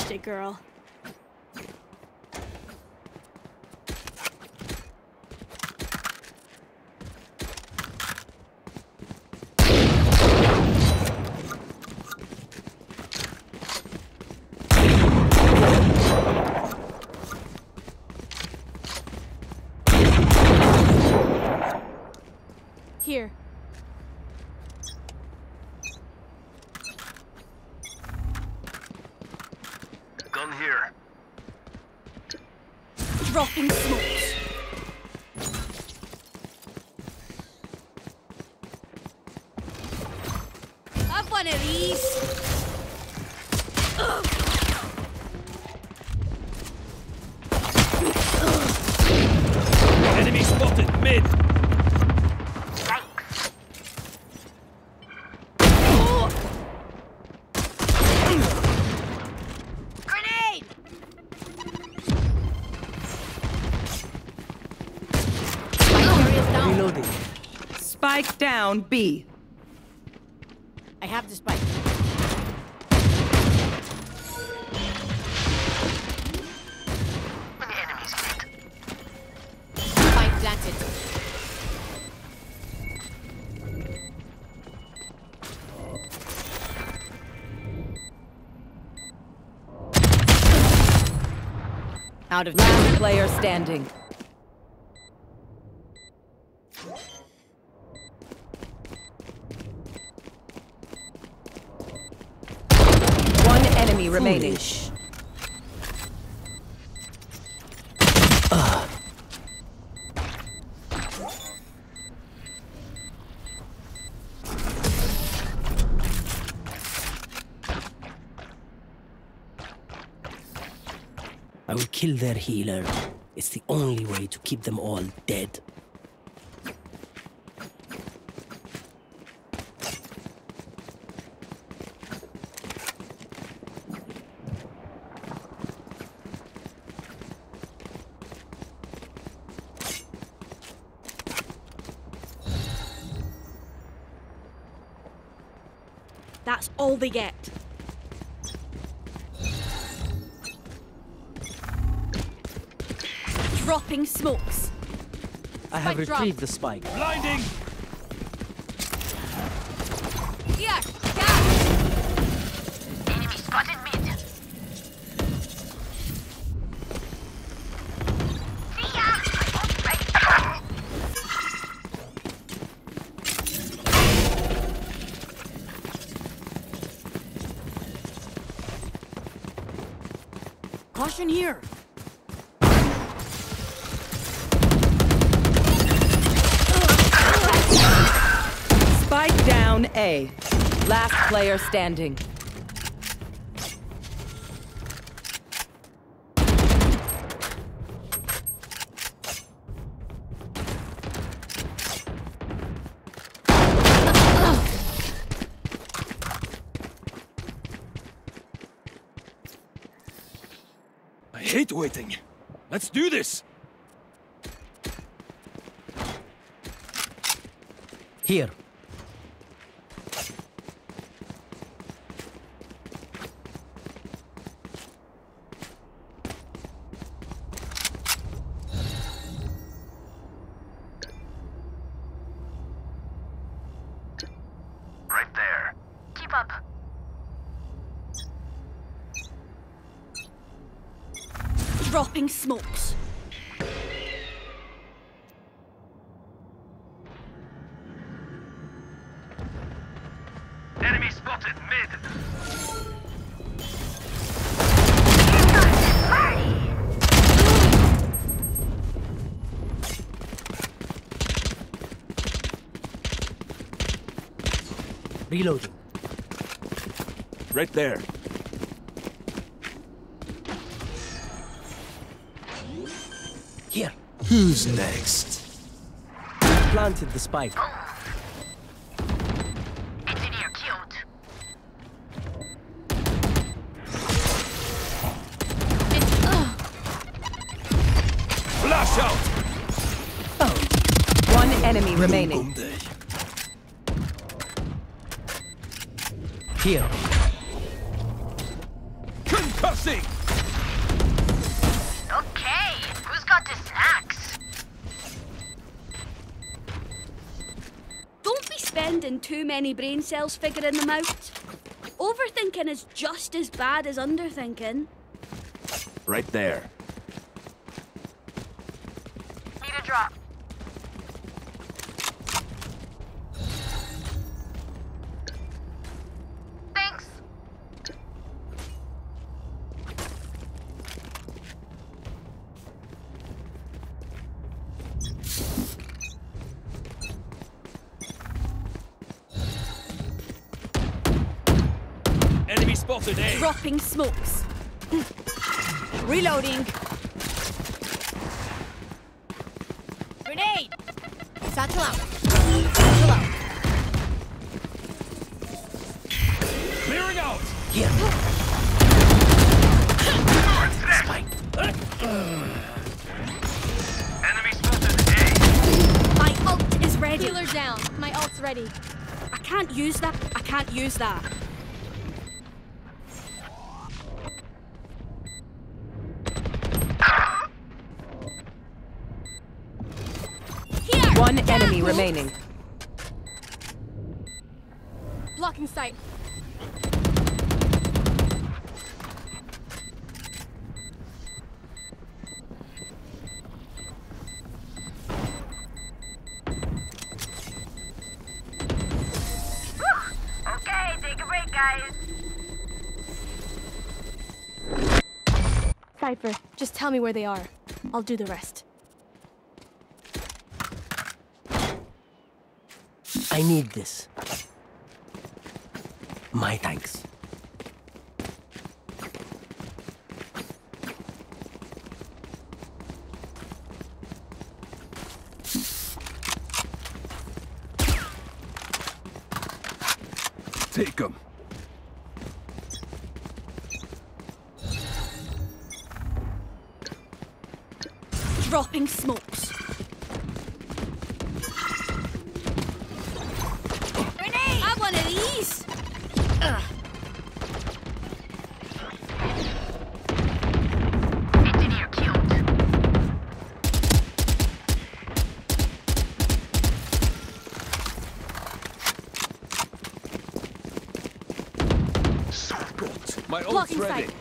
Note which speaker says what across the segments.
Speaker 1: it, girl. Here.
Speaker 2: Gun here.
Speaker 1: Dropping smokes. Have one of these.
Speaker 2: Enemy spotted mid.
Speaker 3: Reloading. Spike down B.
Speaker 1: I have the spike. Spike planted.
Speaker 3: Out of last player standing. One enemy remaining.
Speaker 4: I will kill their healer. It's the only way to keep them all dead.
Speaker 1: That's all they get. Dropping smokes.
Speaker 4: I have
Speaker 1: Spike drop.
Speaker 4: retrieved the spike.
Speaker 2: Blinding.
Speaker 1: Here, gas.
Speaker 5: Enemy spotted mid. See ya!
Speaker 1: Caution here.
Speaker 3: Spike down A. Last player standing.
Speaker 2: I hate waiting. Let's do this.
Speaker 4: Here.
Speaker 2: Right there.
Speaker 5: Keep up.
Speaker 1: Dropping smokes.
Speaker 2: Enemy spotted mid.
Speaker 4: Reloading.
Speaker 2: Right there.
Speaker 4: Here.
Speaker 2: Who's next?
Speaker 4: Planted the spike.
Speaker 5: Engineer killed.
Speaker 2: Flash out.
Speaker 3: One enemy remaining.
Speaker 2: Bunde.
Speaker 4: Here.
Speaker 2: Concuss Reloading!
Speaker 5: Okay, who's got the snacks?
Speaker 1: Don't be spending too many brain cells figuring them out. Overthinking is just as bad as underthinking.
Speaker 2: Right there.
Speaker 5: Need a drop. Thanks.
Speaker 2: Enemy spotted A.
Speaker 1: Dropping smokes.
Speaker 3: Reloading. Grenade. Satchel out. Satchel out.
Speaker 2: Clearing out!
Speaker 4: Here.
Speaker 5: Enemy spotted A.
Speaker 1: My ult is ready.
Speaker 6: Healer down. My ult's ready.
Speaker 1: I can't use that. I can't use that. Here!
Speaker 3: One enemy remaining.
Speaker 6: Blocking sight.
Speaker 5: Okay, take a break, guys.
Speaker 6: Cypher, just tell me where they are. I'll do the rest.
Speaker 4: I need this. My thanks.
Speaker 2: Take 'em.
Speaker 1: Dropping smokes. Grenade! I want one of these.
Speaker 5: Engineer killed.
Speaker 2: My ult's
Speaker 6: Blocking
Speaker 2: ready.
Speaker 6: sight.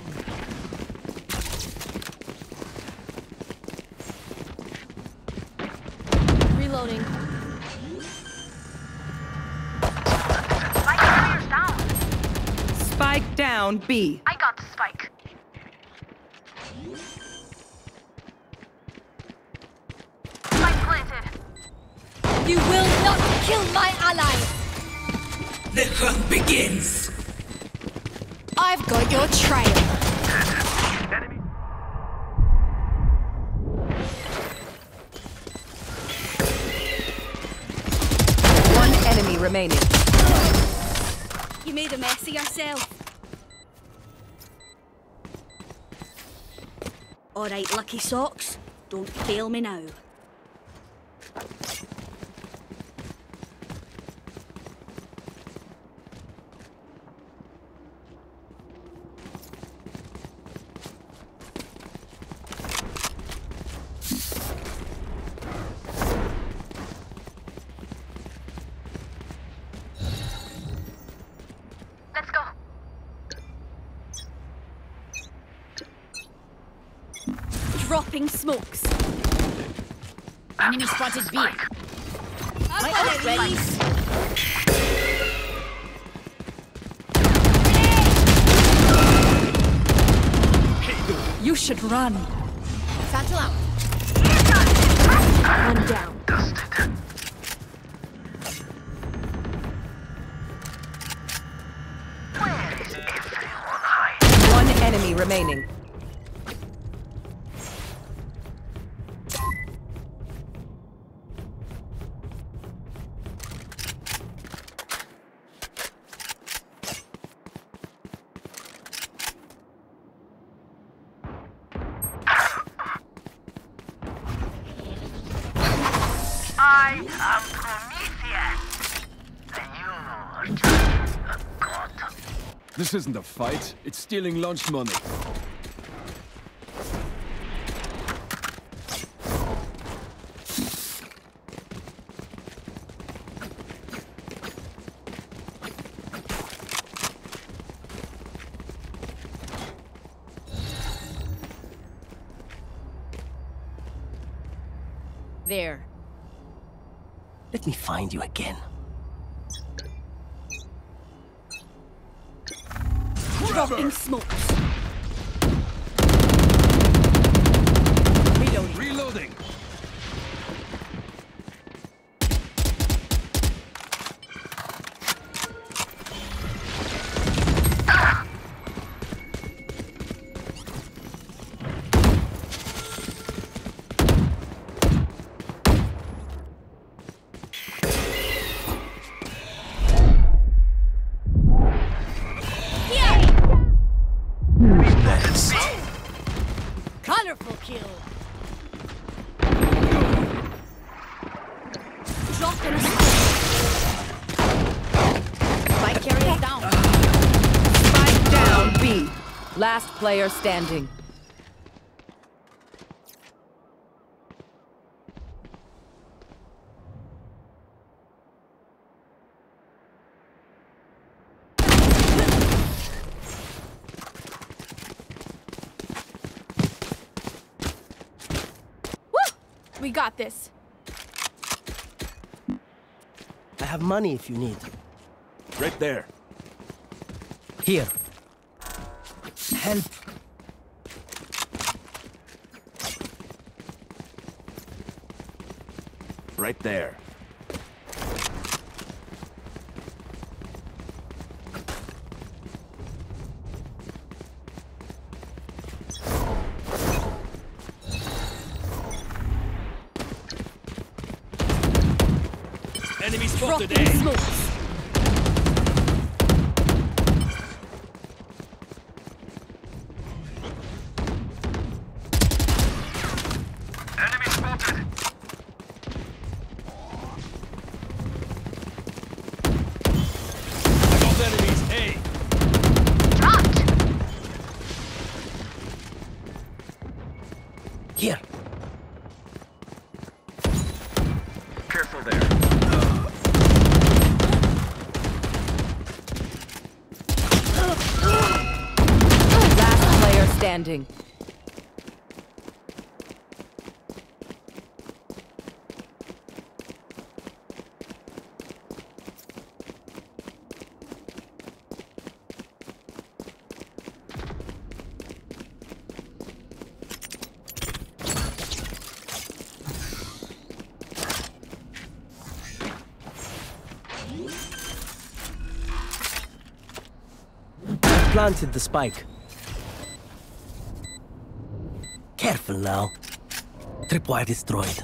Speaker 6: Reloading.
Speaker 5: My carrier's down.
Speaker 3: Spike down B.
Speaker 5: I got the spike. Spike planted.
Speaker 1: You will not kill my ally.
Speaker 4: The hunt begins!
Speaker 6: I've got your trail.
Speaker 3: One enemy remaining.
Speaker 1: You made a mess of yourself. All right, lucky socks. Don't fail me now.
Speaker 5: Let's go.
Speaker 1: Dropping smokes.
Speaker 5: Enemy spotted B.
Speaker 1: My ult ready.
Speaker 3: You should run.
Speaker 6: Satchel out. One down.
Speaker 3: One enemy remaining.
Speaker 5: I am Prometheus. And you are just a god.
Speaker 2: This isn't a fight, it's stealing lunch money.
Speaker 3: There.
Speaker 4: Let me find you again.
Speaker 1: Dropping smokes.
Speaker 3: Reloading.
Speaker 2: Reloading.
Speaker 3: Colorful kill.
Speaker 1: Dropping a
Speaker 3: Spike carrier down. Spike down B. Last player standing.
Speaker 6: We got this.
Speaker 4: I have money if you need.
Speaker 2: Right there.
Speaker 4: Here. Help.
Speaker 2: Right there. Enemy spotted
Speaker 1: dropping
Speaker 2: A.
Speaker 1: smokes.
Speaker 5: Enemy spotted.
Speaker 2: I got enemies A.
Speaker 5: Dropped.
Speaker 4: Here.
Speaker 5: Careful there.
Speaker 3: Last player standing.
Speaker 4: Planted the spike. Careful now. Tripwire destroyed.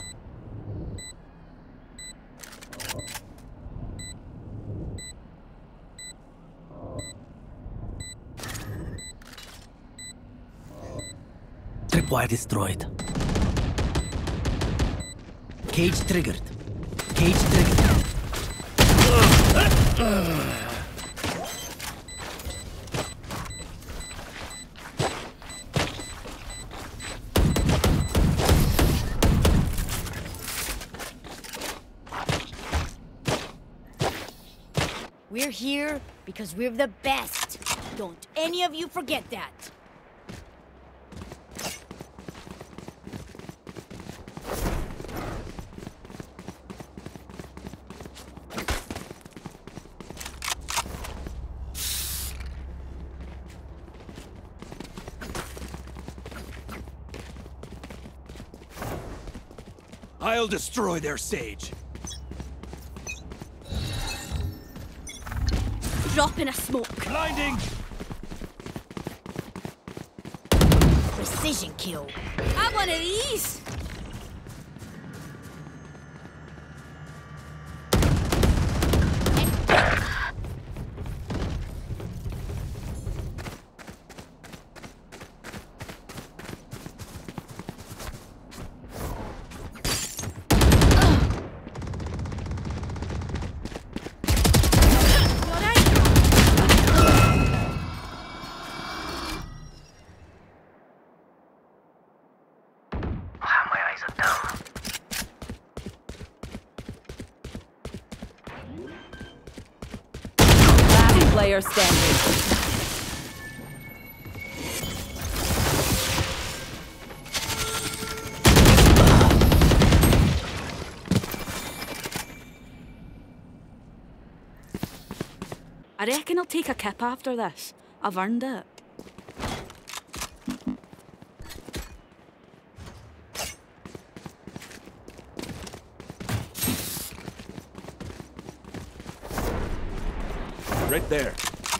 Speaker 4: Tripwire destroyed. Cage triggered. Cage triggered.
Speaker 7: We're here because we're the best. Don't any of you forget that.
Speaker 2: I'll destroy their sage.
Speaker 1: Dropping a smoke.
Speaker 2: Blinding.
Speaker 7: Precision kill.
Speaker 1: Have one of these.
Speaker 5: My eyes are down.
Speaker 3: Last player standing.
Speaker 1: I reckon I'll take a kip after this. I've earned it.
Speaker 2: Right there.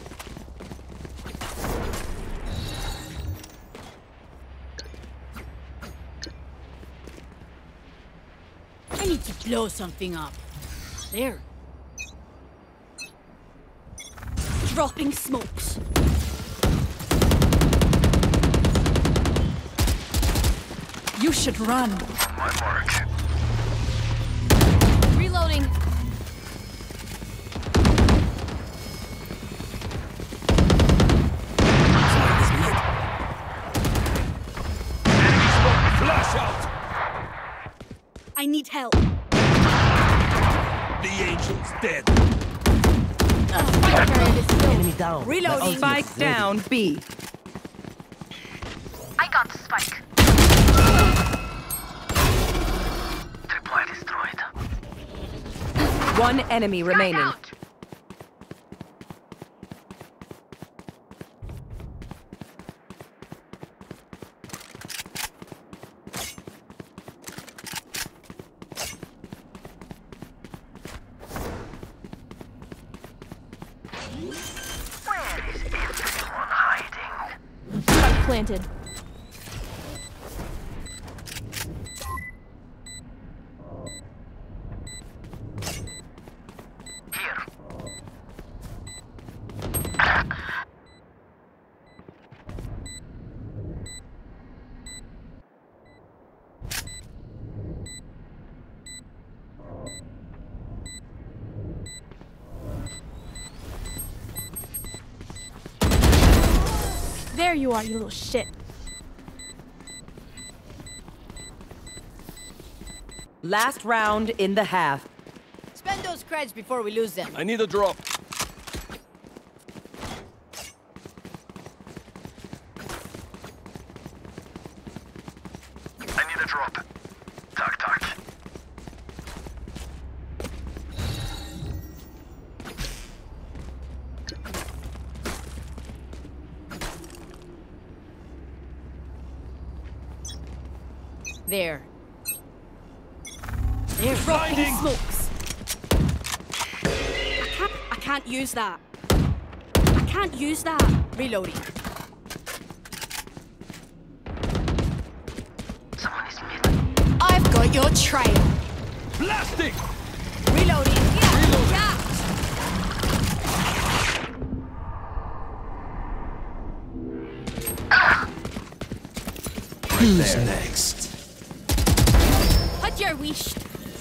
Speaker 7: I need to blow something up. There.
Speaker 1: Dropping smokes.
Speaker 6: You should run.
Speaker 5: My mark.
Speaker 6: Reloading.
Speaker 2: Flash out!
Speaker 1: I need help.
Speaker 2: The angel's dead.
Speaker 4: Enemy down.
Speaker 7: Reloading.
Speaker 3: Spike down B.
Speaker 5: I got the spike. Tripwire destroyed.
Speaker 3: One enemy remaining.
Speaker 5: Out. Where is everyone hiding?
Speaker 6: Spike planted.
Speaker 5: Here.
Speaker 6: There you are, you little shit.
Speaker 3: Last round in the half.
Speaker 7: Spend those creds before we lose them.
Speaker 2: I need a drop.
Speaker 5: I need a drop. Talk, talk.
Speaker 7: There. There.
Speaker 1: Dropping smokes. I can't use that. I can't use that.
Speaker 7: Reloading.
Speaker 5: Someone is mid.
Speaker 7: I've got your trail.
Speaker 2: Blasting!
Speaker 7: Reloading.
Speaker 4: Who's next?
Speaker 1: How'd your wish?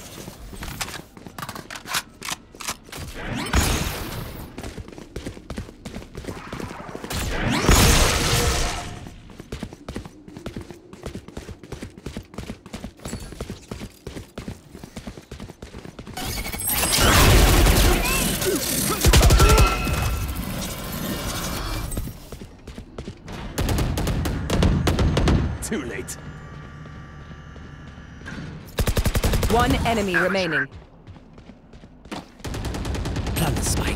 Speaker 2: Too late.
Speaker 3: One enemy remaining.
Speaker 4: Plant the spike.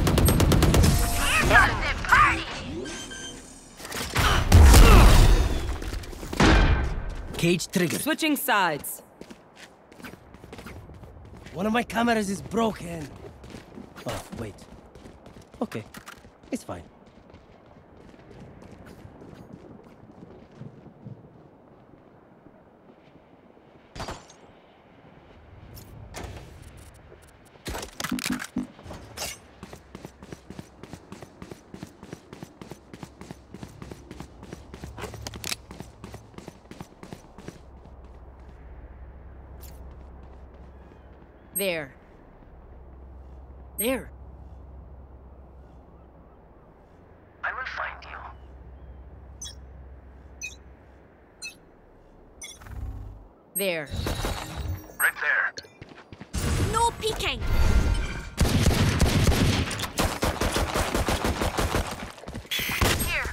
Speaker 4: Cage triggered.
Speaker 3: Switching sides.
Speaker 4: One of my cameras is broken. Oh, wait. Okay. It's fine.
Speaker 7: There. There.
Speaker 5: I will find you.
Speaker 7: There.
Speaker 5: Right there.
Speaker 1: No peeking.
Speaker 5: Here.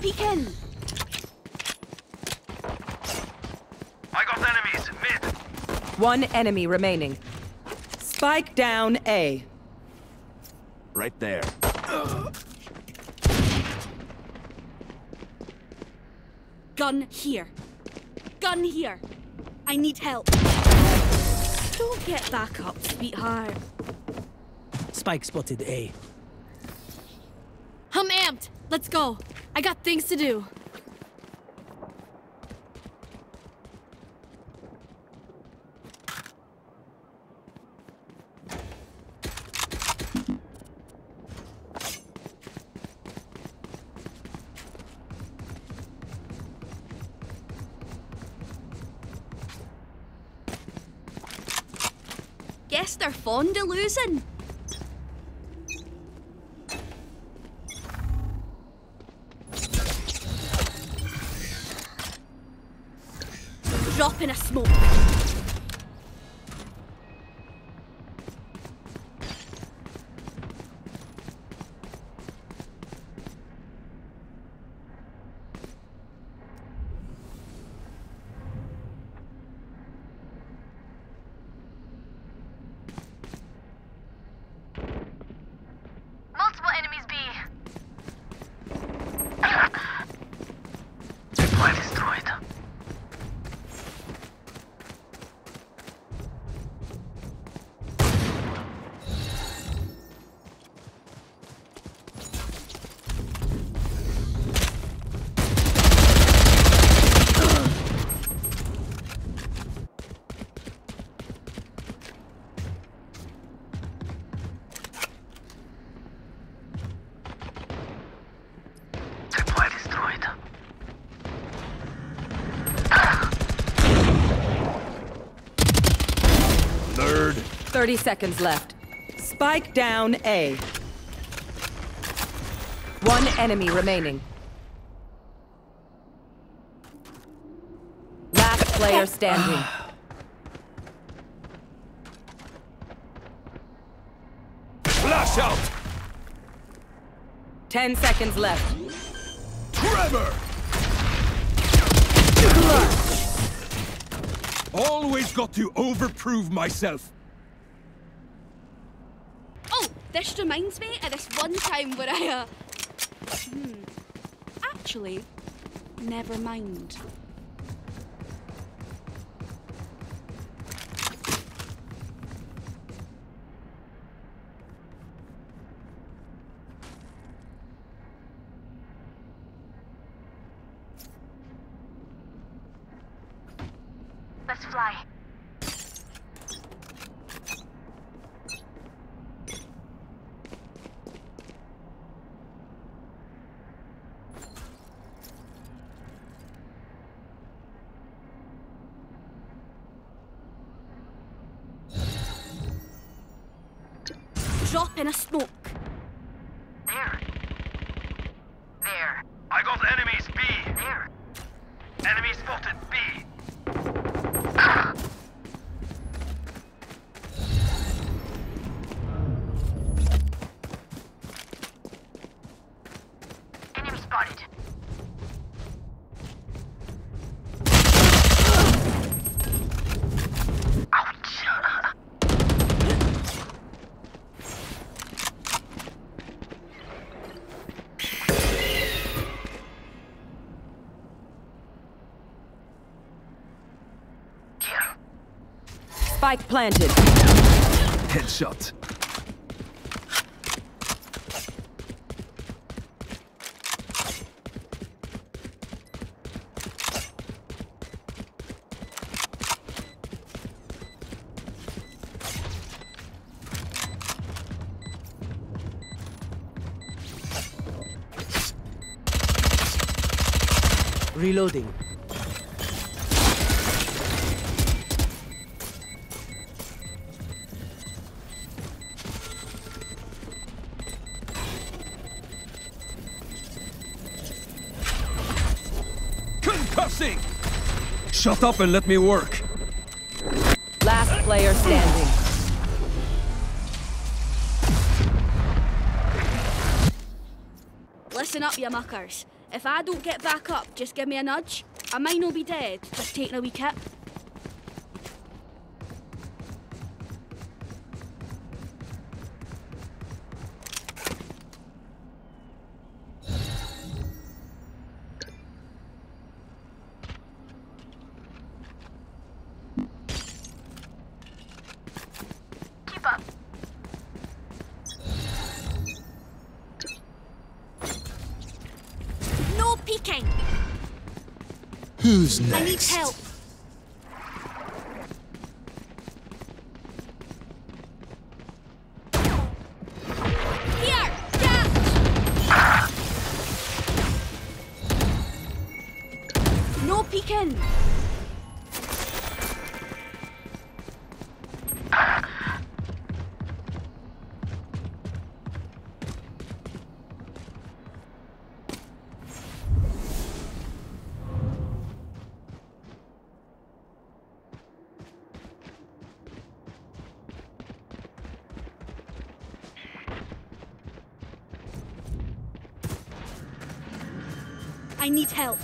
Speaker 1: peek in.
Speaker 5: I got enemies. Mid.
Speaker 3: One enemy remaining. Spike down A.
Speaker 2: Right there.
Speaker 1: Gun here. Gun here. I need help. Don't get back up, sweetheart.
Speaker 4: Spike spotted A.
Speaker 6: I'm amped. Let's go. I got things to do.
Speaker 1: Guess they're fond of losing. Drop in a smoke.
Speaker 5: Multiple enemies B. Supply destroyed. Supply destroyed.
Speaker 2: Nerd.
Speaker 3: 30 seconds left. Spike down A. One enemy remaining. Last player standing.
Speaker 2: Flash out!
Speaker 3: 10 seconds left.
Speaker 2: Trevor! Always got to overprove myself.
Speaker 1: Oh, this reminds me of this one time where I, Actually, never mind.
Speaker 5: Let's fly.
Speaker 1: Drop in a smoke.
Speaker 5: There. There. I got enemies B. There. Enemy spotted B. Enemy spotted. Ouch. Here.
Speaker 3: Spike planted.
Speaker 2: Headshot.
Speaker 4: Reloading.
Speaker 2: Concussing! Shut up and let me work.
Speaker 3: Last player standing.
Speaker 1: Listen up, you muckers. If I don't get back up, just give me a nudge. I might not be dead, just taking a wee kip.
Speaker 5: Keep up.
Speaker 1: No peeking!
Speaker 8: Who's next?
Speaker 1: I need help. Here! Catch! No peeking! I need help.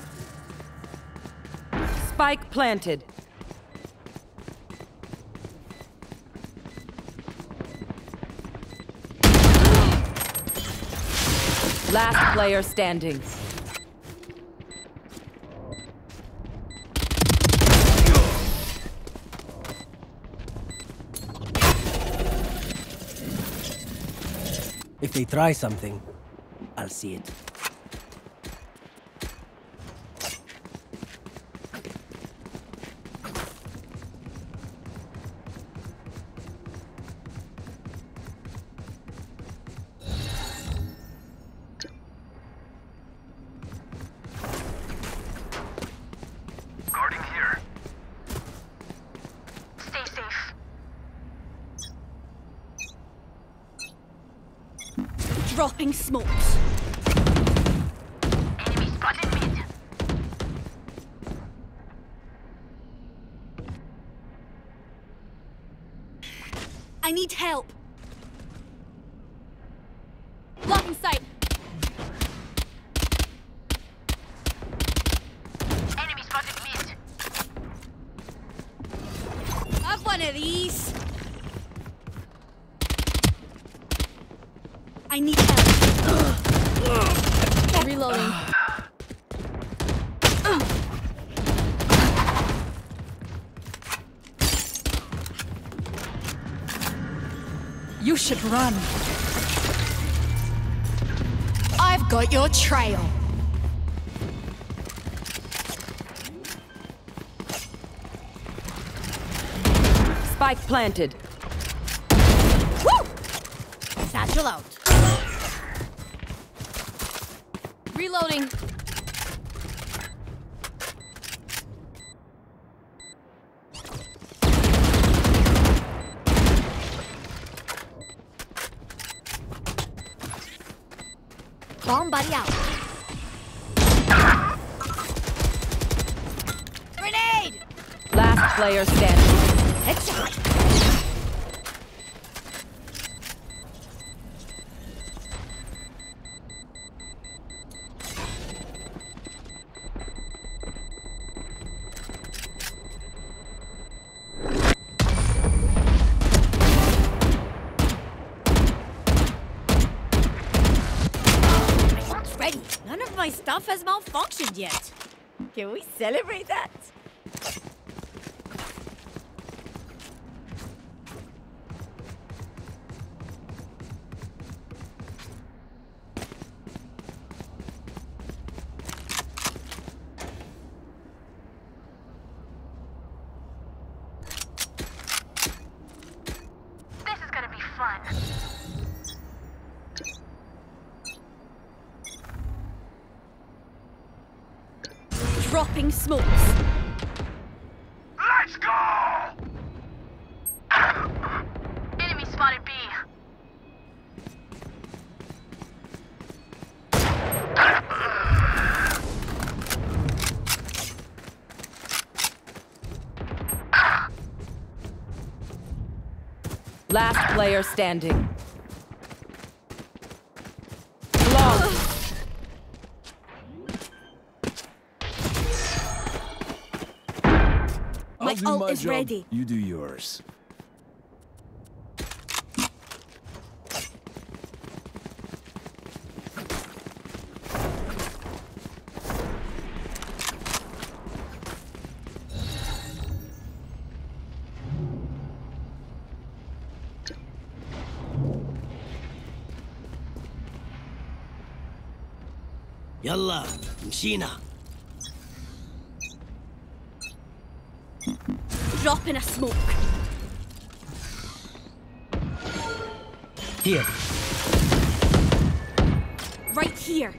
Speaker 3: Spike planted. Last player standing.
Speaker 4: If they try something, I'll see it.
Speaker 5: Guarding here. Stay safe.
Speaker 1: Dropping smokes.
Speaker 5: Enemy spotted mid.
Speaker 1: I need help. Blocking sight.
Speaker 5: Enemy spotted mid.
Speaker 1: Have one of these. I need help.
Speaker 6: Reloading.
Speaker 7: You should run. I've got your trail.
Speaker 3: Spike planted.
Speaker 7: Woo! Satchel out.
Speaker 6: Reloading.
Speaker 7: Bomb buddy out. Grenade!
Speaker 3: Last player standing.
Speaker 7: Headshot. Ready. None of my stuff has malfunctioned yet. Can we celebrate that?
Speaker 5: This is gonna be fun.
Speaker 1: Dropping smokes.
Speaker 5: Let's go! Enemy spotted B.
Speaker 3: Last player standing. Long.
Speaker 2: I'll do
Speaker 1: ult
Speaker 2: my
Speaker 1: is
Speaker 2: job.
Speaker 1: ready.
Speaker 2: You do yours.
Speaker 4: يلا مشينا.
Speaker 1: Drop in a smoke.
Speaker 4: Here.
Speaker 1: Right here.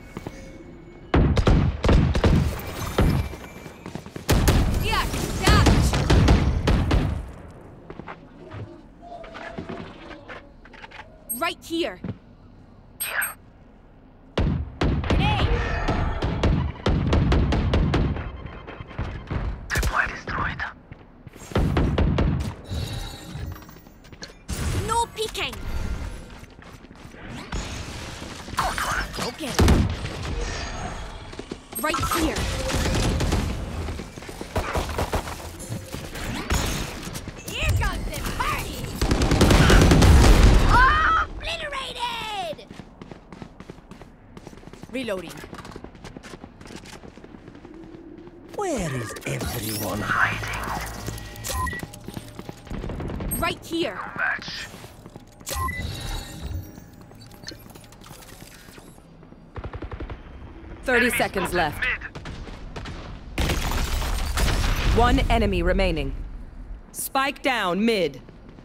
Speaker 6: Yeah, catch!
Speaker 1: Right here.
Speaker 5: Deploy destroyed.
Speaker 1: No peeking.
Speaker 7: Okay.
Speaker 1: Right here.
Speaker 7: Here comes the party! Oh, obliterated! Reloading.
Speaker 4: Where is everyone hiding?
Speaker 1: Right here.
Speaker 5: Match.
Speaker 3: Thirty seconds left.
Speaker 5: Mid.
Speaker 3: One enemy remaining. Spike down mid.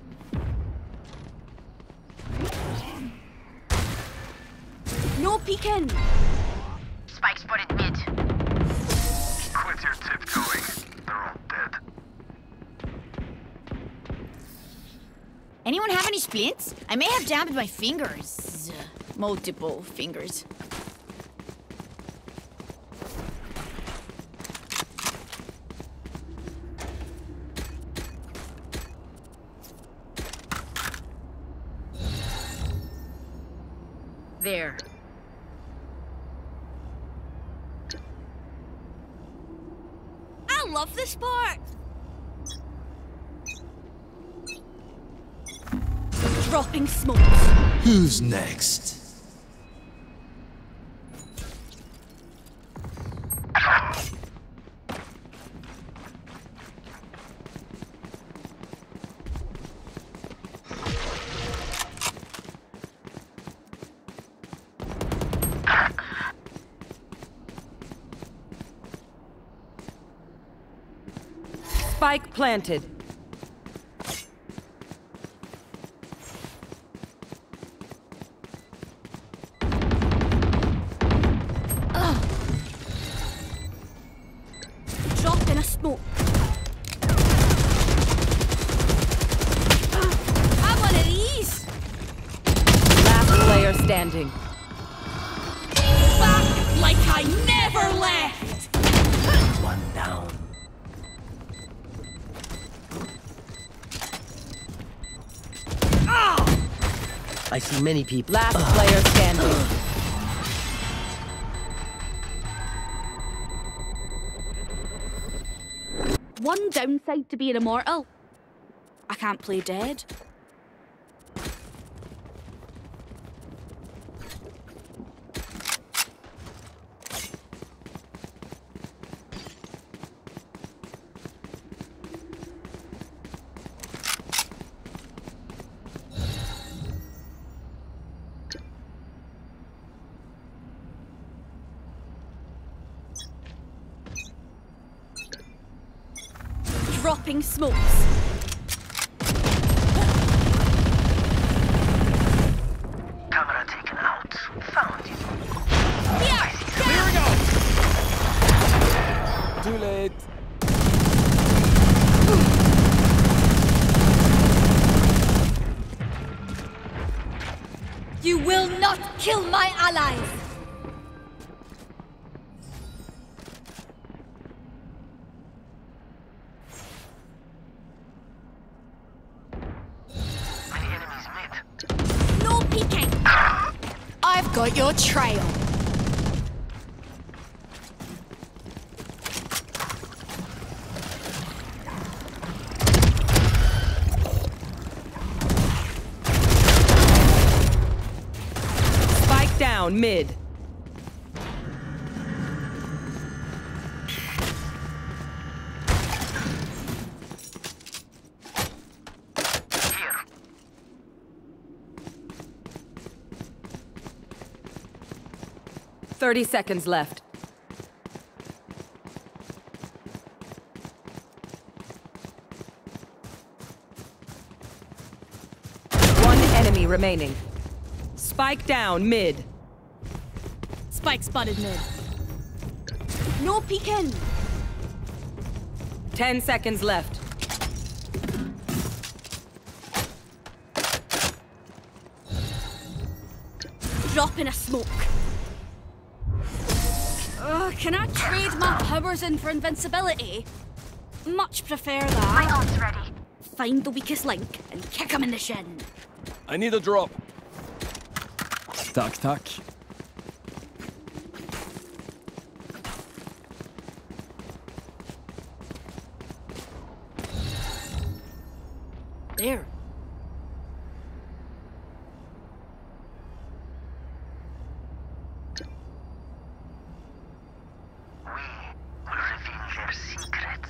Speaker 1: No peeking.
Speaker 5: Spike spotted mid. Quit your tiptoeing. They're all dead.
Speaker 7: Anyone have any splints? I may have jammed my fingers. Multiple fingers. There.
Speaker 1: I love this part. Dropping smokes.
Speaker 2: Who's next?
Speaker 3: Spike planted.
Speaker 1: Drop in a smoke. Have one of these.
Speaker 3: Last player standing.
Speaker 1: Back like I never left.
Speaker 4: One down. I see many people.
Speaker 3: Last player standing.
Speaker 1: One downside to being immortal. I can't play dead. Dropping smokes.
Speaker 5: Camera taken out. Found you.
Speaker 2: Too late.
Speaker 7: You will not kill my allies!
Speaker 5: Many enemies mid.
Speaker 1: No peeking.
Speaker 7: I've got your trail.
Speaker 3: down mid.
Speaker 5: Here.
Speaker 3: 30 seconds left. One enemy remaining. Spike down mid.
Speaker 6: Spike spotted mid.
Speaker 1: No peeking.
Speaker 3: 10 seconds left.
Speaker 1: Drop in a smoke. Can I trade my powers in for invincibility? Much prefer
Speaker 5: My
Speaker 1: that.
Speaker 5: ult's ready.
Speaker 1: Find the weakest link and kick him in the shin.
Speaker 2: I need a drop. Tack, tack.
Speaker 1: There.
Speaker 5: We will reveal their secrets.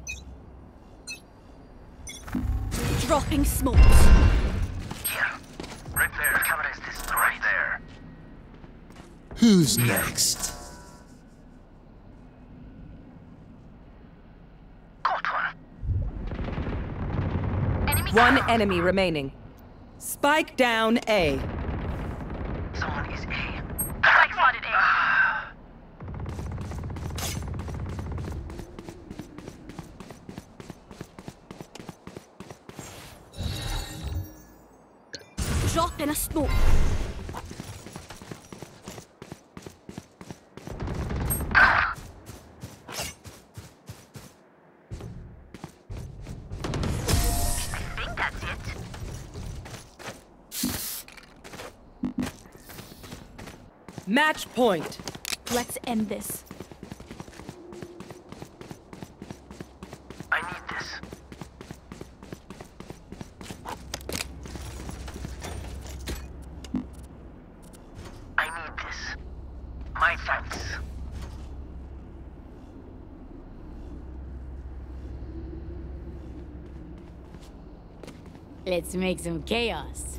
Speaker 1: Dropping smokes.
Speaker 5: Here. Right there. The camera is this right there.
Speaker 4: Who's next?
Speaker 5: Caught one. Enemy
Speaker 3: One
Speaker 5: down.
Speaker 3: enemy remaining. Spike down A.
Speaker 5: Someone is A. Spike spotted A.
Speaker 1: Drop in a smoke.
Speaker 5: I think that's it.
Speaker 3: Match point.
Speaker 6: Let's end this.
Speaker 5: I need this. I need this. My thanks.
Speaker 7: Let's make some chaos.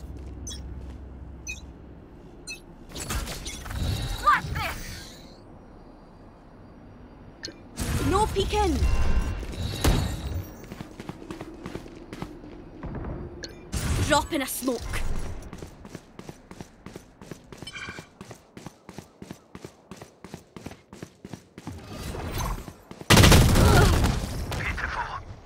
Speaker 5: What's this?
Speaker 1: No peeking. Drop in a smoke.
Speaker 5: Beautiful.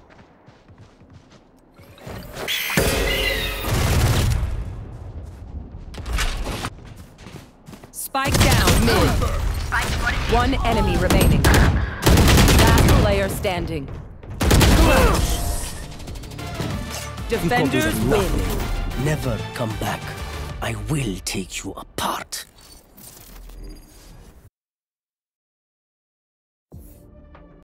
Speaker 3: Spike down mid.
Speaker 5: Spike spotted.
Speaker 3: One enemy remaining. Last player standing. Defenders win.
Speaker 4: Never come back. I will take you apart.